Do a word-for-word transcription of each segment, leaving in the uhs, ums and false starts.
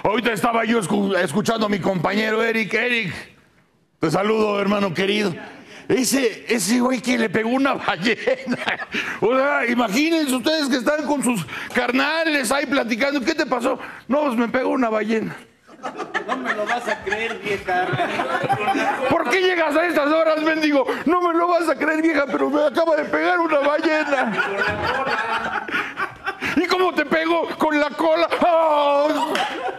Ahorita estaba yo escuchando a mi compañero Eric. Eric, te saludo, hermano querido. Ese, ese güey que le pegó una ballena. O sea, imagínense ustedes que están con sus carnales ahí platicando. ¿Qué te pasó? No, pues me pegó una ballena. No me lo vas a creer, vieja. ¿Por qué llegas a estas horas, mendigo? No me lo vas a creer, vieja, pero me acaba de pegar una ballena. ¿Y cómo te pegó? Con la cola. ¡Oh!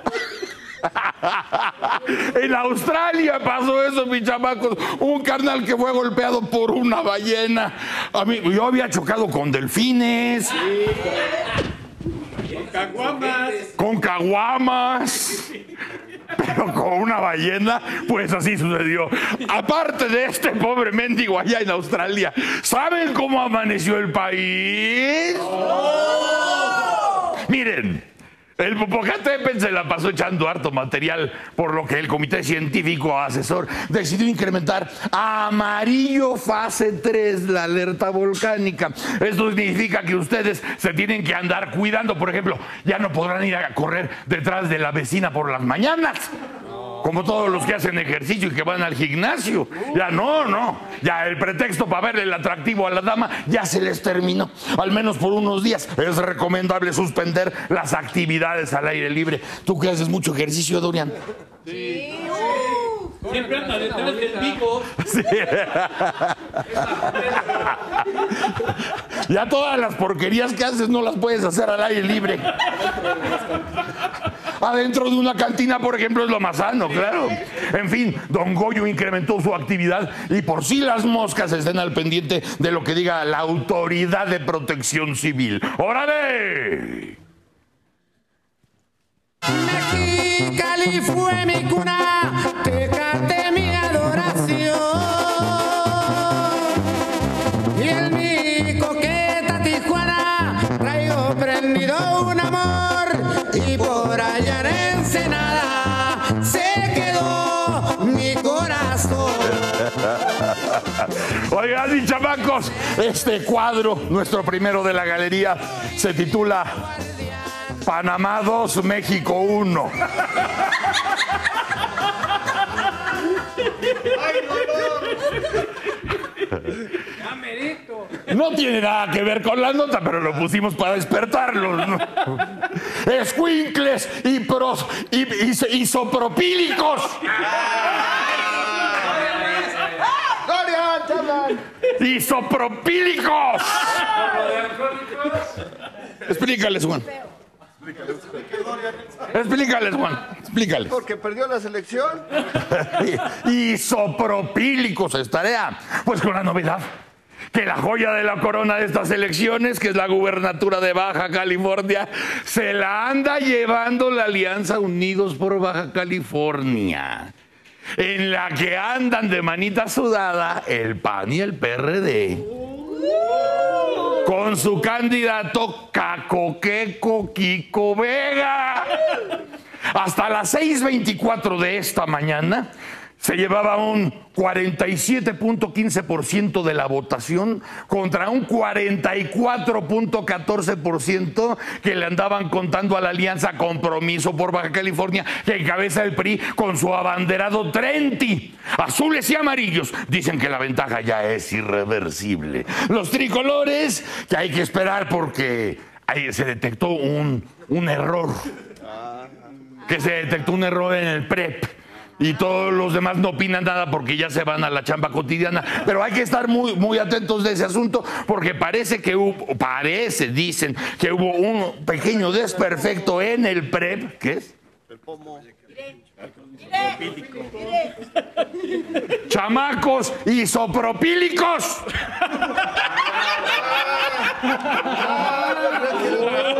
En Australia pasó eso, mis chamacos. Un carnal que fue golpeado por una ballena. A mí, yo había chocado con delfines. Sí. Con caguamas. Con caguamas. Pero con una ballena, pues así sucedió. Aparte de este pobre mendigo allá en Australia, ¿saben cómo amaneció el país? Oh. Miren. El Popocatépetl se la pasó echando harto material, por lo que el Comité Científico Asesor decidió incrementar a amarillo fase tres la alerta volcánica. Esto significa que ustedes se tienen que andar cuidando. Por ejemplo, ya no podrán ir a correr detrás de la vecina por las mañanas, como todos los que hacen ejercicio y que van al gimnasio. Ya no, no. Ya el pretexto para verle el atractivo a la dama ya se les terminó. Al menos por unos días es recomendable suspender las actividades al aire libre. ¿Tú que haces mucho ejercicio, Dorian? Sí. Uh, Siempre anda detrás del Vigo. Sí. Ya todas las porquerías que haces no las puedes hacer al aire libre. Adentro de una cantina, por ejemplo, es lo más sano, claro. En fin, don Goyo incrementó su actividad y por si las moscas estén al pendiente de lo que diga la Autoridad de Protección Civil. ¡Órale! Mexicali fue mi cuna, te canté mi adoración. Y en mi coqueta Tijuana traigo prendido un amor. Y por allá en Ensenada se quedó mi corazón. Oigan, mis chamacos, este cuadro, nuestro primero de la galería, se titula Panamá dos, México uno. No tiene nada que ver con la nota, pero lo pusimos para despertarlos, ¿no? Escuincles y pros y, y, isopropílicos. Isopropílicos. Explícales, Juan. Explícales, Juan. Explícales. Porque perdió la selección. Isopropílicos es tarea. Pues con la novedad que la joya de la corona de estas elecciones, que es la gubernatura de Baja California, se la anda llevando la Alianza Unidos por Baja California, en la que andan de manita sudada el P A N y el P R D, con su candidato Cacoqueco Kiko Vega. Hasta las seis veinticuatro de esta mañana se llevaba un cuarenta y siete punto quince por ciento de la votación contra un cuarenta y cuatro punto catorce por ciento que le andaban contando a la Alianza Compromiso por Baja California, que encabeza el P R I con su abanderado Trenti. Azules y amarillos dicen que la ventaja ya es irreversible. Los tricolores, que hay que esperar porque ahí se detectó un, un error. Que se detectó un error en el P R E P. Y todos los demás no opinan nada porque ya se van a la chamba cotidiana. Pero hay que estar muy, muy atentos de ese asunto porque parece que hubo, parece, dicen, que hubo un pequeño desperfecto en el P R E P. ¿Qué es? El pomo. Chamacos isopropílicos.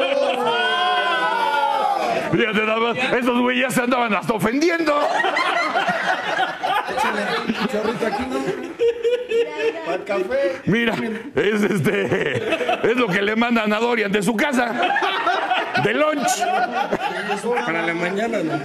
Fíjate nada más, estos güeyes ya se andaban hasta ofendiendo. Échale chorrito aquí, ¿no? Para el café. Mira, es este, es lo que le mandan a Dorian de su casa, de lunch. Para la mañana, ¿no?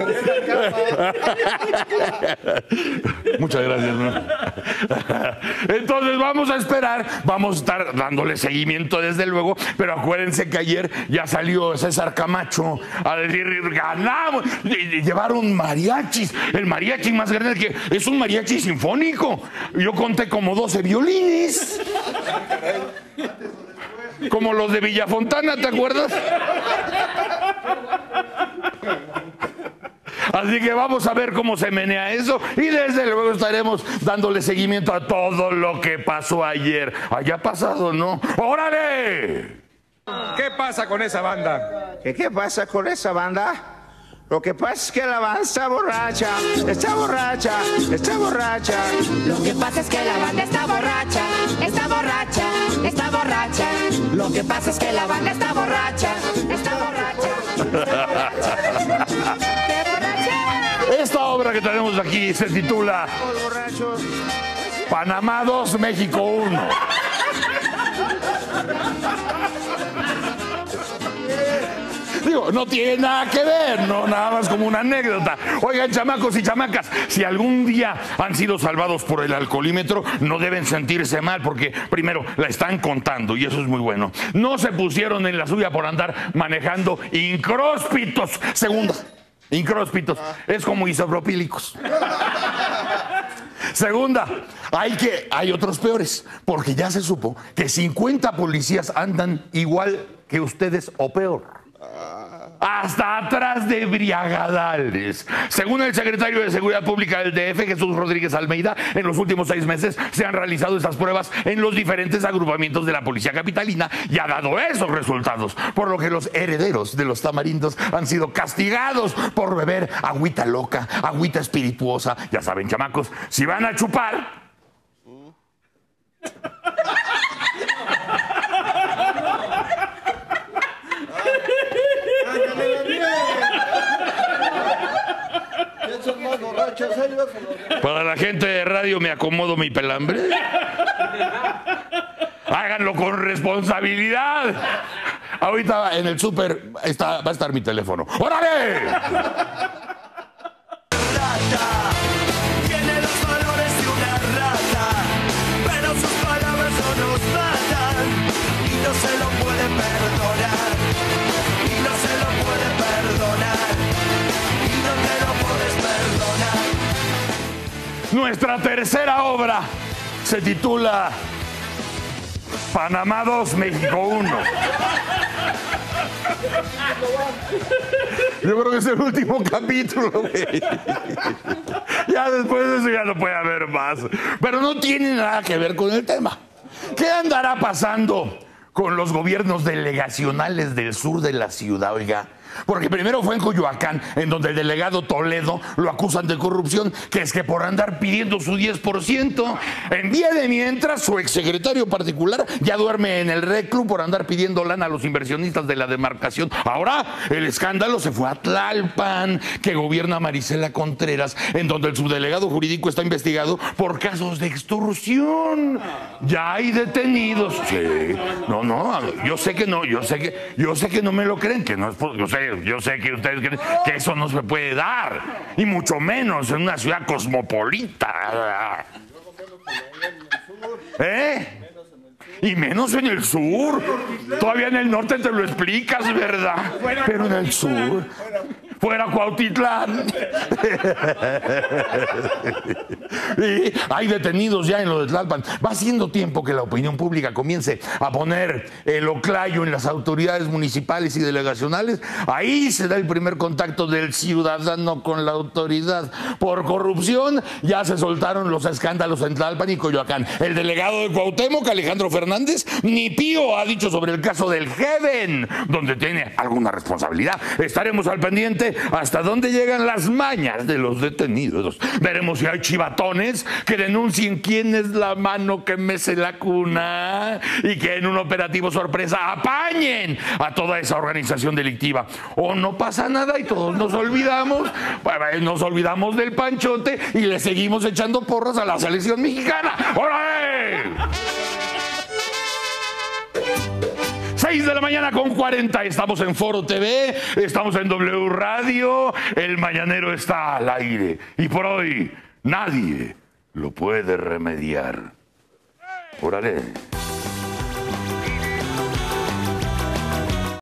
Muchas gracias, ¿no? Entonces vamos a esperar, vamos a estar dándole seguimiento desde luego, pero acuérdense que ayer ya salió César Camacho a decir, ganamos, y llevaron mariachis, el mariachi más grande que es un mariachi sinfónico. Yo conté como doce violines. Como los de Villafontana, ¿te acuerdas? Así que vamos a ver cómo se menea eso y desde luego estaremos dándole seguimiento a todo lo que pasó ayer. Haya pasado, ¿no? ¡Órale! ¿Qué pasa con esa banda? ¿Qué, ¿Qué pasa con esa banda? Lo que pasa es que la banda está borracha, está borracha, está borracha. Lo que pasa es que la banda está borracha, está borracha, está borracha. Lo que pasa es que la banda está borracha, está borracha, está borracha. ¡Qué borracha! Esta obra que tenemos aquí se titula Panamá dos, México uno. Digo, no tiene nada que ver, no, nada más como una anécdota. Oigan, chamacos y chamacas, si algún día han sido salvados por el alcoholímetro, no deben sentirse mal, porque primero, la están contando y eso es muy bueno. No se pusieron en la suya por andar manejando incróspitos. Segunda, incróspitos, es como isopropílicos. Segunda, hay, que, hay otros peores, porque ya se supo que cincuenta policías andan igual que ustedes o peor. Hasta atrás de briagadales. Según el secretario de Seguridad Pública del D F, Jesús Rodríguez Almeida, en los últimos seis meses se han realizado estas pruebas en los diferentes agrupamientos de la policía capitalina y ha dado esos resultados, por lo que los herederos de los tamarindos han sido castigados por beber agüita loca, agüita espirituosa. Ya saben, chamacos, si van a chupar... Para la gente de radio me acomodo mi pelambre. Háganlo con responsabilidad. Ahorita en el súper está, va a estar mi teléfono. ¡Órale! Tiene los valores de una rata, pero sus palabras no nos matan y no se lo puede perdonar, y no se lo puede perdonar, y no te lo puedes perdonar. Nuestra tercera obra se titula Panamá dos, México uno. Yo creo que es el último capítulo, güey. Ya después de eso ya no puede haber más. Pero no tiene nada que ver con el tema. ¿Qué andará pasando con los gobiernos delegacionales del sur de la ciudad, oiga? Porque primero fue en Coyoacán, en donde el delegado Toledo lo acusan de corrupción, que es que por andar pidiendo su diez por ciento. En día de mientras, su exsecretario particular ya duerme en el reclu por andar pidiendo lana a los inversionistas de la demarcación. Ahora el escándalo se fue a Tlalpan, que gobierna Marisela Contreras, en donde el subdelegado jurídico está investigado por casos de extorsión. Ya hay detenidos. Sí. No, no, yo sé que no, yo sé que, yo sé que no me lo creen, que no es por, yo sé Yo sé que ustedes creen que eso no se puede dar, y mucho menos en una ciudad cosmopolita. ¿Eh? Y menos en el sur. Todavía en el norte te lo explicas, ¿verdad? Pero en el sur, fuera Cuautitlán. Y hay detenidos ya en lo de Tlalpan. Va siendo tiempo que la opinión pública comience a poner el oclayo en las autoridades municipales y delegacionales. Ahí se da el primer contacto del ciudadano con la autoridad. Por corrupción ya se soltaron los escándalos en Tlalpan y Coyoacán. El delegado de Cuauhtémoc, Alejandro Fernández, ni pío ha dicho sobre el caso del Heaven, donde tiene alguna responsabilidad. Estaremos al pendiente sé hasta dónde llegan las mañas de los detenidos. Veremos si hay chivatones que denuncien quién es la mano que mece la cuna y que en un operativo sorpresa apañen a toda esa organización delictiva. O no pasa nada y todos nos olvidamos, nos olvidamos del Panchote y le seguimos echando porras a la selección mexicana. ¡Órale! seis de la mañana con cuarenta, estamos en Foro T V, estamos en W Radio, el Mañanero está al aire y por hoy nadie lo puede remediar. Órale.